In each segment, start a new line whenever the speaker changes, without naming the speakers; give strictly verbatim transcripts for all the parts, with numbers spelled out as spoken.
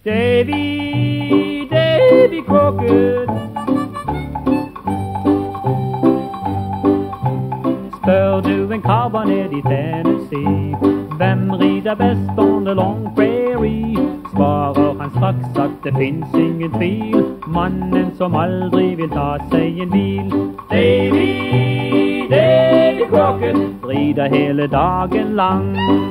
Davy, Davy Crockett. Spør du en kar ned i Tennessee, hvem rider best on the long prairie? Svarer han straks at det finnes ingen tvil, mannen som aldri vil ta seg en bil. Davy, Davy Crockett rider hele dagen lang.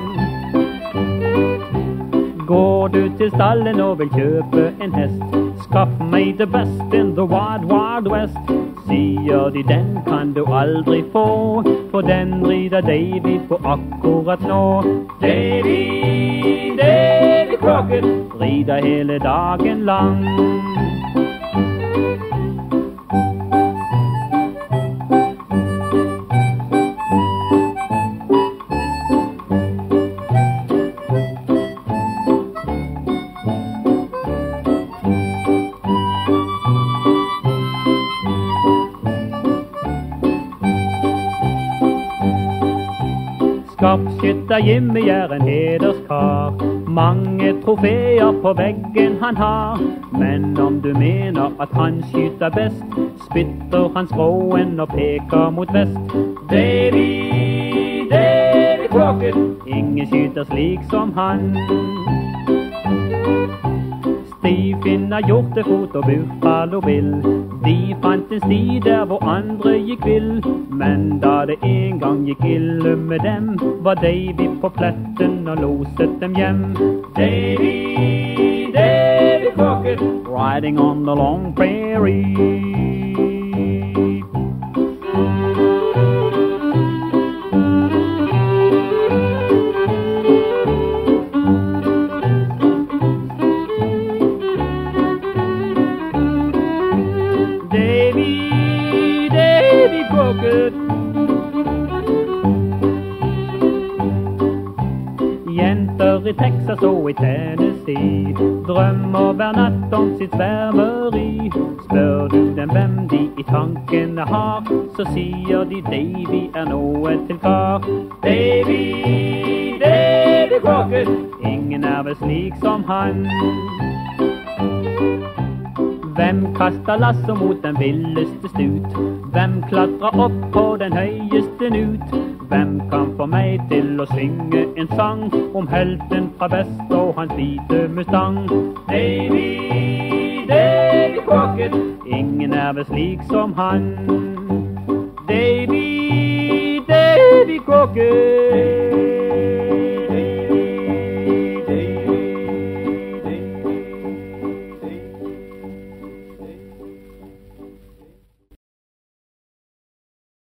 Går du til stallen og vil kjøpe en hest, skaff meg the best in the wild, wild west. Sier de den kan du aldri få, for den rider Davy på akkurat nå. Davy, Davy Crockett rider hele dagen lang. Skarpskytter Jimmy er en hederskar, mange trofeer på veggen han har. Men om du mener at han skyter best, spytter han skråen og peker mot vest. Davy, Davy Crockett, ingen skyter slik som han. Stifinn har hjortefot og Buffalo Bill, de fant en sti der hvor andre gikk vill. Men da det en gang gikk ille med dem, var Davy på pletten og loset dem hjem. Davy, Davy Crockett, riding on the long prairie. Jenter i Texas og i Tennessee drømmer hver natt om sitt sværmeri. Spør du dem hvem de i tankene har, så sier de Davy er noe til kar. Davy, Davy Crockett, ingen er vel slik som han. Hvem kaster lasso mot den villeste stut? Hvem klatrer opp på den høyeste nut? Hvem kan få meg til å synge en sang om helten fra vest og hans hvite mustang? Davy, Davy Crockett, ingen er vel slik som han. Davy, Davy Crockett.